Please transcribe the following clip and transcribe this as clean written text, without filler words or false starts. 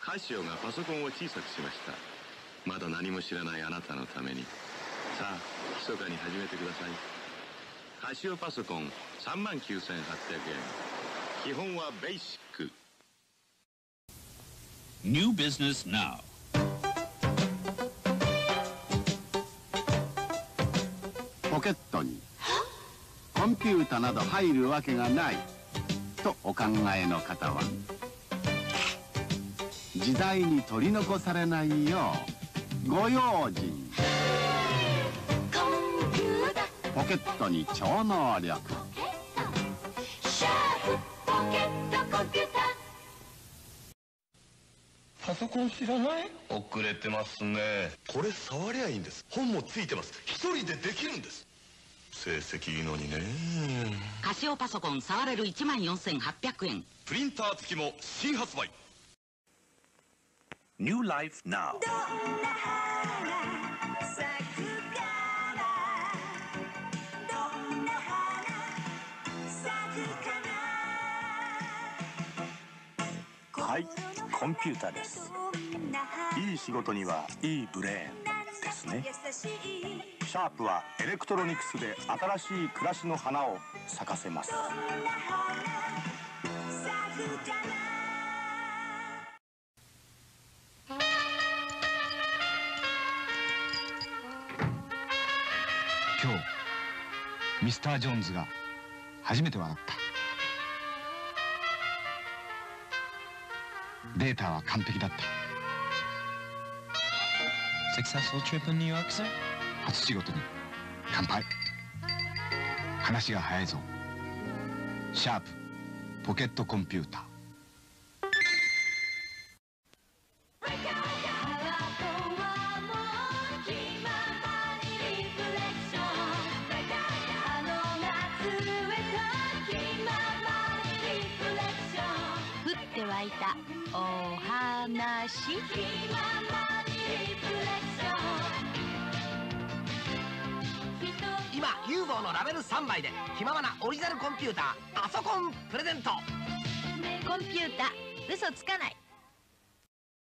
カシオがパソコンを小さくしました。まだ何も知らないあなたのために。さあ、密かに始めてください。カシオパソコン39,800円。基本はベーシック。 New Business Now。 ポケットにコンピュータなど入るわけがないとお考えの方は、時代に取り残されないようご用心。ポケットに超能力。 シャープポケットコンピューター。 パソコン知らない？ 遅れてますね。 これ触りゃいいんです。本もついてます。一人でできるんです。成績いいのにね。 カシオパソコン触れる14,800円。 プリンター付きも新発売。 New Life Now。 はい、コンピューターです。いい仕事にはいいブレーンですね。シャープはエレクトロニクスで新しい暮らしの花を咲かせます。 今日ミスター・ジョーンズが初めて笑った。データは完璧だった。 Successful trip in New York, sir? 初仕事に乾杯。話が早いぞ。シャープポケットコンピューター。 降って湧いたお話。 今 UFO のラベル3枚で気ままなオリジナルコンピューターパソコンプレゼント。 コンピュータ嘘つかない。